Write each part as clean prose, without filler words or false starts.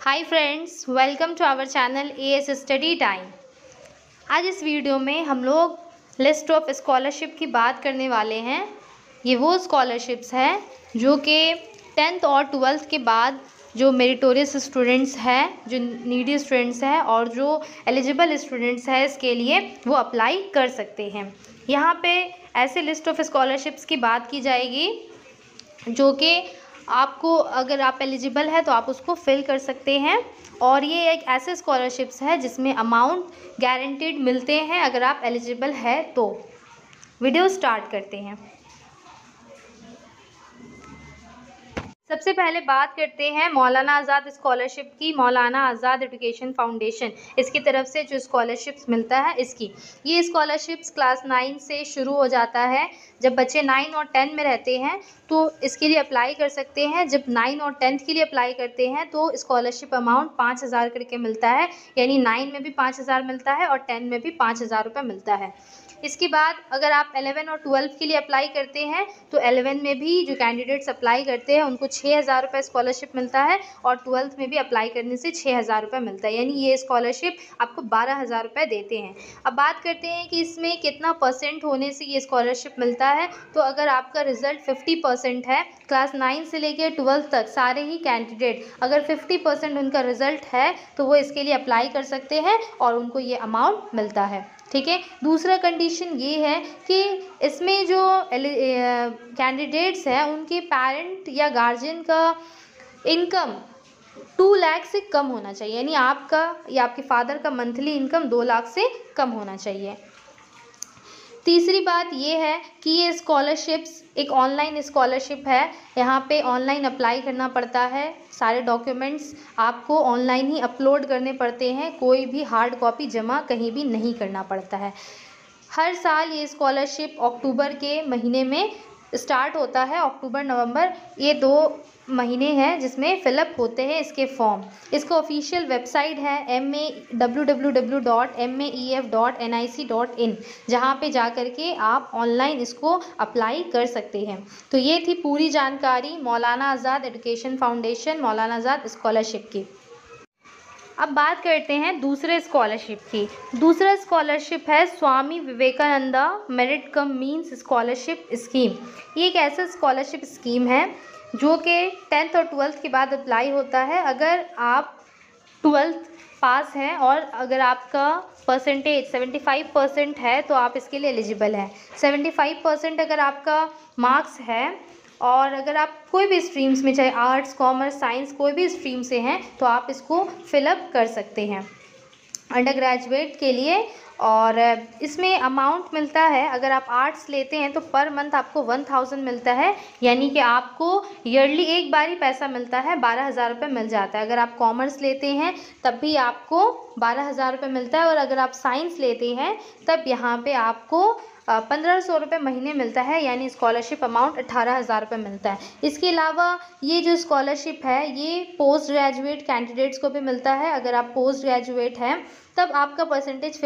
Hi friends, welcome to our channel AS study time. आज इस video में हम लोग लिस्ट ऑफ स्कॉलरशिप की बात करने वाले हैं। ये वो स्कॉलरशिप्स हैं जो कि 10th और 12th के बाद जो मेरिटोरियस स्टूडेंट्स हैं, जो नीडी स्टूडेंट्स हैं और जो एलिजिबल स्टूडेंट्स हैं इसके लिए वो अप्लाई कर सकते हैं। यहाँ पे ऐसे लिस्ट ऑफ स्कॉलरशिप्स की बात की जाएगी जो कि आपको, अगर आप एलिजिबल है तो आप उसको फिल कर सकते हैं। और ये एक ऐसे स्कॉलरशिप्स है जिसमें अमाउंट गारंटीड मिलते हैं अगर आप एलिजिबल है तो। वीडियो स्टार्ट करते हैं। सबसे पहले बात करते हैं मौलाना आज़ाद स्कॉलरशिप की। मौलाना आज़ाद एजुकेशन फाउंडेशन, इसकी तरफ से जो स्कॉलरशिप्स मिलता है इसकी, ये स्कॉलरशिप्स क्लास 9 से शुरू हो जाता है। जब बच्चे 9 और 10 में रहते हैं तो इसके लिए अप्लाई कर सकते हैं। जब 9 और 10th के लिए अप्लाई करते हैं तो स्कॉलरशिप अमाउंट 5,000 करके मिलता है, यानी 9 में भी 5,000 मिलता है और 10 में भी 5,000 रुपये मिलता है। इसके बाद अगर आप 11 और 12 के लिए अप्लाई करते हैं तो 11 में भी जो कैंडिडेट्स अप्लाई करते हैं उनको 6,000 रुपये स्कॉलरशिप मिलता है और 12th में भी अप्लाई करने से 6,000 रुपये मिलता है, यानी ये स्कॉलरशिप आपको 12,000 रुपये देते हैं। अब बात करते हैं कि इसमें कितना % होने से ये स्कॉलरशिप मिलता है। तो अगर आपका रिज़ल्ट 50% है, क्लास 9 से लेकर 12th तक सारे ही कैंडिडेट अगर 50% उनका रिज़ल्ट है तो वो इसके लिए अप्लाई कर सकते हैं और उनको ये अमाउंट मिलता है। ठीक है। दूसरा कंडीशन ये है कि इसमें जो कैंडिडेट्स हैं उनके पेरेंट या गार्जियन का इनकम 2 लाख से कम होना चाहिए, यानी आपका या आपके फादर का मंथली इनकम 2 लाख से कम होना चाहिए। तीसरी बात ये है कि ये स्कॉलरशिप्स एक ऑनलाइन स्कॉलरशिप है। यहाँ पे ऑनलाइन अप्लाई करना पड़ता है, सारे डॉक्यूमेंट्स आपको ऑनलाइन ही अपलोड करने पड़ते हैं, कोई भी हार्ड कॉपी जमा कहीं भी नहीं करना पड़ता है। हर साल ये स्कॉलरशिप अक्टूबर के महीने में स्टार्ट होता है। अक्टूबर नवंबर ये 2 महीने हैं जिसमें फ़िलअप होते हैं इसके फॉर्म। इसका ऑफिशियल वेबसाइट है www.maef.nic.in, जहाँ पे जा कर के आप ऑनलाइन इसको अप्लाई कर सकते हैं। तो ये थी पूरी जानकारी मौलाना आज़ाद एजुकेशन फाउंडेशन, मौलाना आज़ाद स्कॉलरशिप की। अब बात करते हैं दूसरे स्कॉलरशिप की। दूसरा स्कॉलरशिप है Swami Vivekananda merit cum means scholarship scheme. ये एक ऐसा स्कॉलरशिप स्कीम है जो कि 10th और 12th के बाद अप्लाई होता है। अगर आप 12th पास हैं और अगर आपका परसेंटेज 75% है तो आप इसके लिए एलिजिबल हैं। 75% अगर आपका मार्क्स है और अगर आप कोई भी स्ट्रीम्स में, चाहे आर्ट्स, कॉमर्स, साइंस, कोई भी स्ट्रीम से हैं तो आप इसको फिलअप कर सकते हैं अंडर ग्रेजुएट के लिए। और इसमें अमाउंट मिलता है, अगर आप आर्ट्स लेते हैं तो पर मंथ आपको 1,000 मिलता है, यानी कि आपको ईयरली एक बार ही पैसा मिलता है, 12,000 रुपये मिल जाता है। अगर आप कॉमर्स लेते हैं तब भी आपको 12,000 रुपये मिलता है और अगर आप साइंस लेते हैं तब यहाँ पे आपको 1,500 रुपये महीने मिलता है, यानी स्कॉलरशिप अमाउंट 18,000 रुपये मिलता है। इसके अलावा ये जो स्कॉलरशिप है ये पोस्ट ग्रेजुएट कैंडिडेट्स को भी मिलता है। अगर आप पोस्ट ग्रेजुएट हैं तब आपका परसेंटेज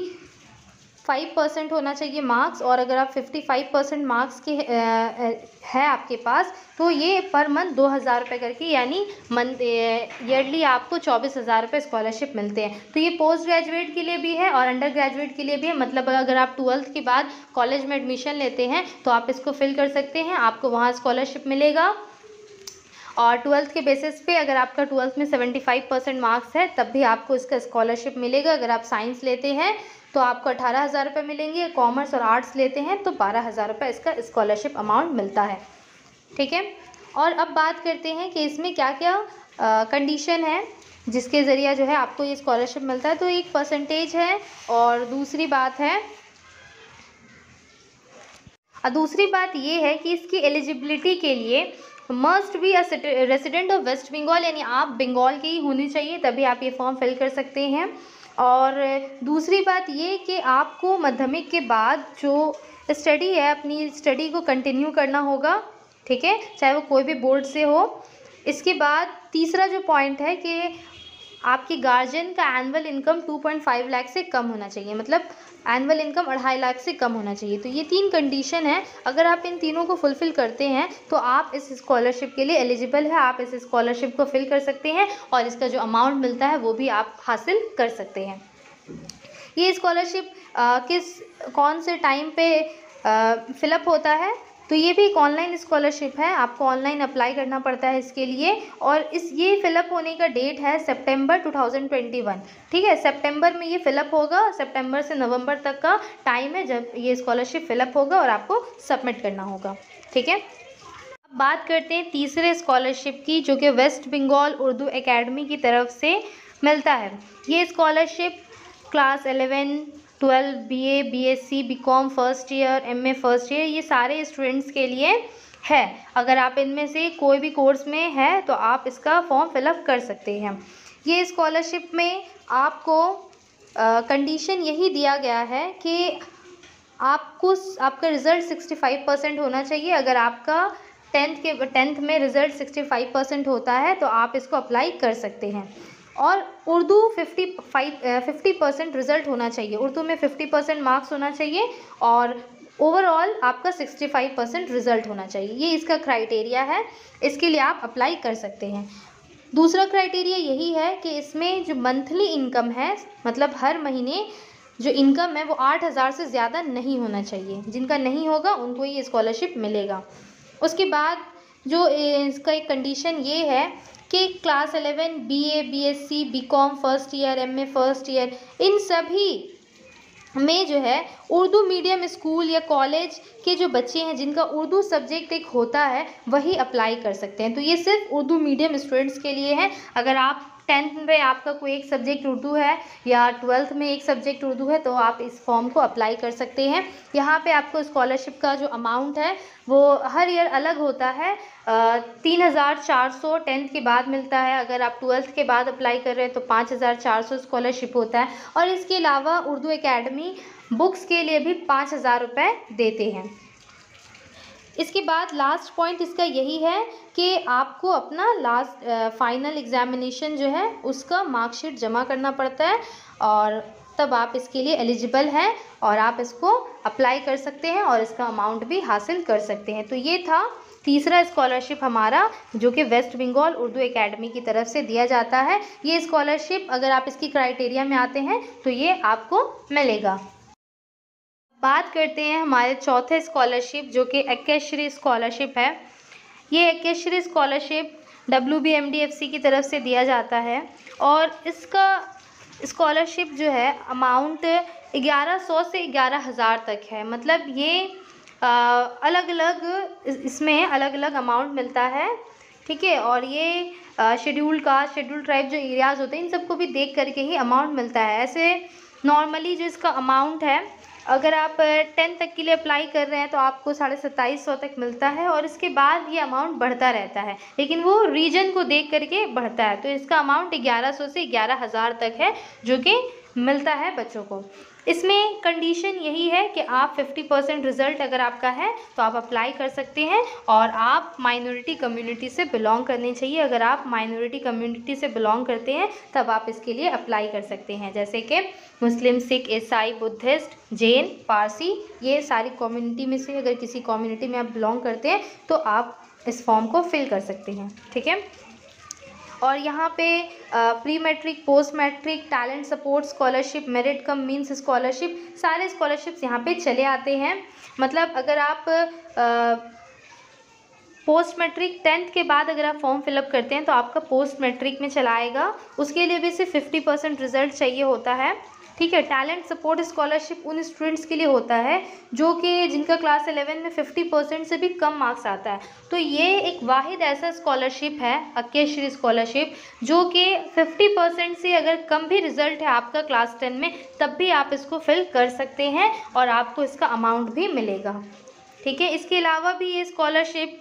55% होना चाहिए मार्क्स, और अगर आप 55% मार्क्स के है आपके पास तो ये पर मंथ 2,000 रुपये करके, यानी ईयरली आपको 24,000 रुपये स्कॉलरशिप मिलते हैं। तो ये पोस्ट ग्रेजुएट के लिए भी है और अंडर ग्रेजुएट के लिए भी है। मतलब अगर आप 12th के बाद कॉलेज में एडमिशन लेते हैं तो आप इसको फिल कर सकते हैं, आपको वहाँ स्कॉलरशिप मिलेगा। और 12th के बेसिस पे अगर आपका 12th में 75% मार्क्स है तब भी आपको इसका स्कॉलरशिप मिलेगा। अगर आप साइंस लेते हैं तो आपको 18,000 रुपये मिलेंगे, कॉमर्स और आर्ट्स लेते हैं तो 12,000 रुपये इसका स्कॉलरशिप अमाउंट मिलता है। ठीक है। और अब बात करते हैं कि इसमें क्या क्या कंडीशन है जिसके ज़रिए जो है आपको ये स्कॉलरशिप मिलता है। तो एक परसेंटेज है और दूसरी बात ये है कि इसकी एलिजिबिलिटी के लिए must be resident of west Bengal, यानी आप बंगाल के ही होने चाहिए तभी आप ये फॉर्म फिल कर सकते हैं। और दूसरी बात ये कि आपको माध्यमिक के बाद जो स्टडी है अपनी स्टडी को कंटिन्यू करना होगा, ठीक है, चाहे वो कोई भी बोर्ड से हो। इसके बाद तीसरा जो पॉइंट है कि आपकी गार्जियन का एनुअल इनकम 2.5 लाख से कम होना चाहिए, मतलब एनुअल इनकम 2.5 लाख से कम होना चाहिए। तो ये 3 कंडीशन है, अगर आप इन तीनों को फुलफ़िल करते हैं तो आप इस स्कॉलरशिप के लिए एलिजिबल है, आप इस स्कॉलरशिप को फिल कर सकते हैं और इसका जो अमाउंट मिलता है वो भी आप हासिल कर सकते हैं। ये स्कॉलरशिप कौन से टाइम पे फिलअप होता है, तो ये भी एक ऑनलाइन स्कॉलरशिप है, आपको ऑनलाइन अप्लाई करना पड़ता है इसके लिए, और ये फिलअप होने का डेट है सितंबर 2021। ठीक है, सितंबर में ये फिलअप होगा, सितंबर से नवंबर तक का टाइम है जब ये स्कॉलरशिप फिलअप होगा और आपको सबमिट करना होगा। ठीक है, अब बात करते हैं तीसरे स्कॉलरशिप की, जो कि वेस्ट बंगाल उर्दू एकेडमी की तरफ से मिलता है। ये scholarship class 11, 12, BA, BSc, BCom first year, MA first year, ये सारे स्टूडेंट्स के लिए है। अगर आप इनमें से कोई भी कोर्स में है तो आप इसका फॉर्म फिलअप कर सकते हैं। ये स्कॉलरशिप में आपको कंडीशन यही दिया गया है कि आपका रिज़ल्ट 65% होना चाहिए। अगर आपका 10th में रिज़ल्ट 65% होता है तो आप इसको अप्लाई कर सकते हैं। और उर्दू 50% रिज़ल्ट होना चाहिए, उर्दू में 50% मार्क्स होना चाहिए और ओवरऑल आपका 65% रिज़ल्ट होना चाहिए। ये इसका क्राइटेरिया है, इसके लिए आप अप्लाई कर सकते हैं। दूसरा क्राइटेरिया यही है कि इसमें जो मंथली इनकम है, मतलब हर महीने जो इनकम है वो 8,000 से ज़्यादा नहीं होना चाहिए। जिनका नहीं होगा उनको ये स्कॉलरशिप मिलेगा। उसके बाद जो इसका एक कंडीशन ये है कि class 11, BA, BSc, BCom first year, MA first year, इन सभी में जो है उर्दू मीडियम स्कूल या कॉलेज के जो बच्चे हैं जिनका उर्दू सब्जेक्ट एक होता है वही अप्लाई कर सकते हैं। तो ये सिर्फ उर्दू मीडियम स्टूडेंट्स के लिए है। अगर आप 10th में आपका कोई एक सब्जेक्ट उर्दू है या 12th में एक सब्जेक्ट उर्दू है तो आप इस फॉर्म को अप्लाई कर सकते हैं। यहाँ पे आपको स्कॉलरशिप का जो अमाउंट है वो हर ईयर अलग होता है। 3,400 10th के बाद मिलता है, अगर आप 12th के बाद अप्लाई कर रहे हैं तो 5,400 स्कॉलरशिप होता है। और इसके अलावा उर्दू एकेडमी बुक्स के लिए भी 5,000 रुपये देते हैं। इसके बाद लास्ट पॉइंट इसका यही है कि आपको अपना फाइनल एग्ज़ामिनेशन जो है उसका मार्कशीट जमा करना पड़ता है और तब आप इसके लिए एलिजिबल हैं और आप इसको अप्लाई कर सकते हैं और इसका अमाउंट भी हासिल कर सकते हैं। तो ये था तीसरा स्कॉलरशिप हमारा, जो कि वेस्ट बंगाल उर्दू एकेडमी की तरफ से दिया जाता है। ये स्कॉलरशिप अगर आप इसकी क्राइटेरिया में आते हैं तो ये आपको मिलेगा। बात करते हैं हमारे चौथे स्कॉलरशिप, जो कि ऐक्यश्री स्कॉलरशिप है। ये ऐक्यश्री स्कॉलरशिप WBMDFC की तरफ से दिया जाता है और इसका स्कॉलरशिप जो है अमाउंट 1100 से 11,000 तक है। मतलब ये अलग अलग इसमें अलग अलग अमाउंट मिलता है। ठीक है, और ये शेड्यूल कास्ट, शेड्यूल ट्राइब जो एरियाज़ होते हैं इन सबको भी देख करके ही अमाउंट मिलता है। ऐसे नॉर्मली जो इसका अमाउंट है, अगर आप 10 तक के लिए अप्लाई कर रहे हैं तो आपको 2750 तक मिलता है और इसके बाद ये अमाउंट बढ़ता रहता है, लेकिन वो रीजन को देख करके बढ़ता है। तो इसका अमाउंट 1100 से 11,000 तक है जो कि मिलता है बच्चों को। इसमें कंडीशन यही है कि आप 50% रिज़ल्ट अगर आपका है तो आप अप्लाई कर सकते हैं और आप माइनॉरिटी कम्युनिटी से बिलोंग करने चाहिए। अगर आप माइनॉरिटी कम्युनिटी से बिलोंग करते हैं तब आप इसके लिए अप्लाई कर सकते हैं, जैसे कि मुस्लिम, सिख, ईसाई, बुद्धिस्ट, जैन, पारसी, ये सारी कम्युनिटी में से अगर किसी कम्युनिटी में आप बिलोंग करते हैं तो आप इस फॉर्म को फिल कर सकते हैं। ठीक है, और यहाँ पे pre matric, post matric, talent support scholarship, merit cum means scholarship, सारे स्कॉलरशिप्स यहाँ पे चले आते हैं। मतलब अगर आप पोस्ट मैट्रिक 10th के बाद अगर आप फॉर्म फिलअप करते हैं तो आपका पोस्ट मैट्रिक में चला आएगा, उसके लिए भी सिर्फ 50% रिज़ल्ट चाहिए होता है। ठीक है, टैलेंट सपोर्ट स्कॉलरशिप उन स्टूडेंट्स के लिए होता है जो कि जिनका क्लास 11 में 50% से भी कम मार्क्स आता है। तो ये एक वाहिद ऐसा स्कॉलरशिप है, ऐक्यश्री स्कॉलरशिप, जो कि 50% से अगर कम भी रिज़ल्ट है आपका क्लास 10 में तब भी आप इसको फिल कर सकते हैं और आपको इसका अमाउंट भी मिलेगा। ठीक है, इसके अलावा भी ये स्कॉलरशिप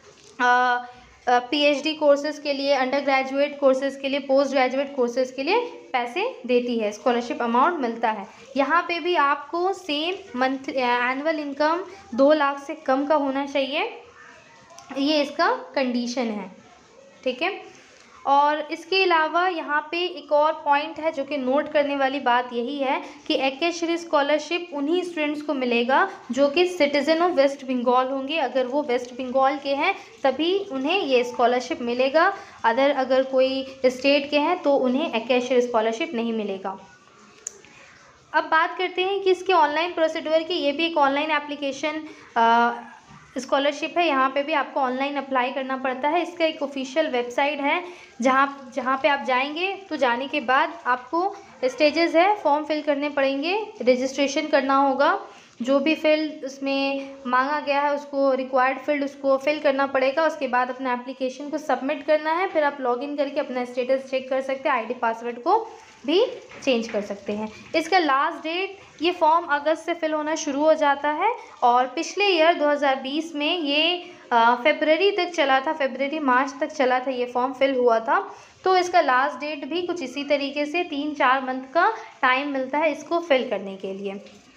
PhD कोर्सेज़ के लिए, अंडर ग्रेजुएट कोर्सेज़ के लिए, पोस्ट ग्रेजुएट कोर्सेज़ के लिए पैसे देती है, स्कॉलरशिप अमाउंट मिलता है। यहाँ पे भी आपको same month annual income 2 lakh से कम का होना चाहिए, ये इसका कंडीशन है। ठीक है, और इसके अलावा यहाँ पे एक और पॉइंट है जो कि नोट करने वाली बात यही है कि ऐक्यश्री स्कॉलरशिप उन्हीं स्टूडेंट्स को मिलेगा जो कि सिटीज़न ऑफ वेस्ट बंगाल होंगे। अगर वो वेस्ट बंगाल के हैं तभी उन्हें ये स्कॉलरशिप मिलेगा, अगर कोई स्टेट के हैं तो उन्हें ऐक्यश्री स्कॉलरशिप नहीं मिलेगा। अब बात करते हैं कि इसके ऑनलाइन प्रोसीड्यूर की। ये भी एक ऑनलाइन एप्लीकेशन स्कॉलरशिप है। यहाँ पे भी आपको ऑनलाइन अप्लाई करना पड़ता है। इसका एक ऑफिशियल वेबसाइट है जहाँ पे आप जाएंगे तो जाने के बाद आपको स्टेजेस है, फॉर्म फिल करने पड़ेंगे, रजिस्ट्रेशन करना होगा, जो भी फील्ड उसमें मांगा गया है उसको रिक्वायर्ड फील्ड उसको फिल करना पड़ेगा। उसके बाद अपना एप्लीकेशन को सबमिट करना है, फिर आप लॉगिन करके अपना स्टेटस चेक कर सकते हैं, आईडी पासवर्ड को भी चेंज कर सकते हैं। इसका लास्ट डेट, ये फॉर्म अगस्त से फिल होना शुरू हो जाता है और पिछले ईयर 2020 में ये फरवरी तक चला था, फरवरी मार्च तक चला था, ये फॉर्म फिल हुआ था। तो इसका लास्ट डेट भी कुछ इसी तरीके से 3-4 मंथ का टाइम मिलता है इसको फिल करने के लिए।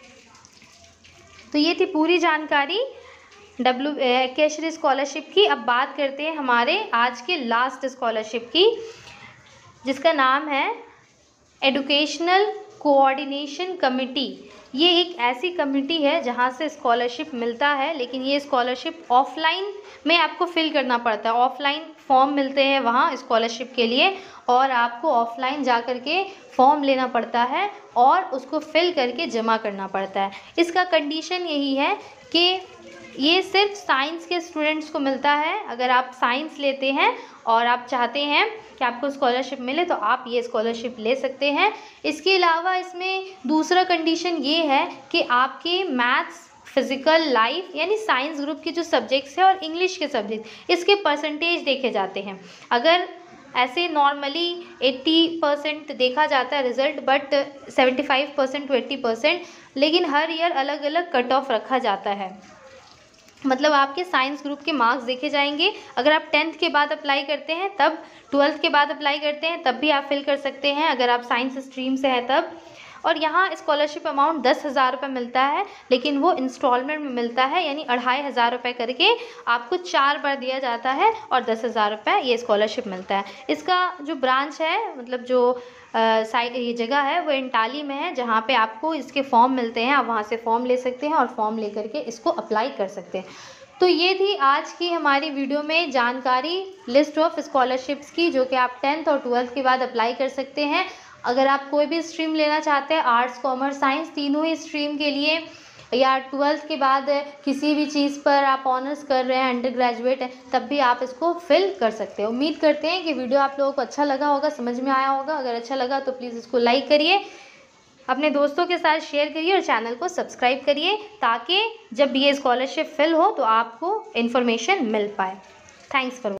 तो ये थी पूरी जानकारी ऐक्यश्री स्कॉलरशिप की। अब बात करते हैं हमारे आज के लास्ट स्कॉलरशिप की, जिसका नाम है एजुकेशनल कोऑर्डिनेशन कमेटी। ये एक ऐसी कमेटी है जहाँ से स्कॉलरशिप मिलता है, लेकिन ये स्कॉलरशिप ऑफलाइन में आपको फिल करना पड़ता है। ऑफलाइन फॉर्म मिलते हैं वहाँ स्कॉलरशिप के लिए और आपको ऑफलाइन जा कर के फॉर्म लेना पड़ता है और उसको फिल करके जमा करना पड़ता है। इसका कंडीशन यही है कि ये सिर्फ साइंस के स्टूडेंट्स को मिलता है। अगर आप साइंस लेते हैं और आप चाहते हैं कि आपको स्कॉलरशिप मिले तो आप ये स्कॉलरशिप ले सकते हैं। इसके अलावा इसमें दूसरा कंडीशन ये है कि आपके मैथ्स, फिज़िकल, लाइफ यानी साइंस ग्रुप के जो सब्जेक्ट्स हैं और इंग्लिश के सब्जेक्ट, इसके परसेंटेज देखे जाते हैं। अगर ऐसे नॉर्मली 80% देखा जाता है रिज़ल्ट, बट 75% to 80%, लेकिन हर ईयर अलग अलग कट ऑफ रखा जाता है। मतलब आपके साइंस ग्रुप के मार्क्स देखे जाएंगे। अगर आप 10th के बाद अप्लाई करते हैं तब, 12th के बाद अप्लाई करते हैं तब भी आप फिल कर सकते हैं अगर आप साइंस स्ट्रीम से हैं तब। और यहाँ स्कॉलरशिप अमाउंट 10,000 रुपये मिलता है, लेकिन वो इंस्टॉलमेंट में मिलता है, यानी 2500 रुपये करके आपको 4 बार दिया जाता है और 10,000 रुपये ये स्कॉलरशिप मिलता है। इसका जो ब्रांच है, मतलब जो ये जगह है वो इंटाली में है, जहाँ पे आपको इसके फॉर्म मिलते हैं। आप वहाँ से फॉर्म ले सकते हैं और फॉर्म ले करके इसको अप्लाई कर सकते हैं। तो ये थी आज की हमारी वीडियो में जानकारी लिस्ट ऑफ स्कॉलरशिप्स की, जो कि आप 10th और 12th के बाद अप्लाई कर सकते हैं। अगर आप कोई भी स्ट्रीम लेना चाहते हैं, आर्ट्स, कॉमर्स, साइंस, तीनों ही स्ट्रीम के लिए, या 12th के बाद किसी भी चीज़ पर आप ऑनर्स कर रहे हैं, अंडर ग्रेजुएट है, तब भी आप इसको फिल कर सकते हैं। उम्मीद करते हैं कि वीडियो आप लोगों को अच्छा लगा होगा, समझ में आया होगा। अगर अच्छा लगा तो प्लीज़ इसको लाइक करिए, अपने दोस्तों के साथ शेयर करिए और चैनल को सब्सक्राइब करिए, ताकि जब ये स्कॉलरशिप फिल हो तो आपको इन्फॉर्मेशन मिल पाए। Thanks for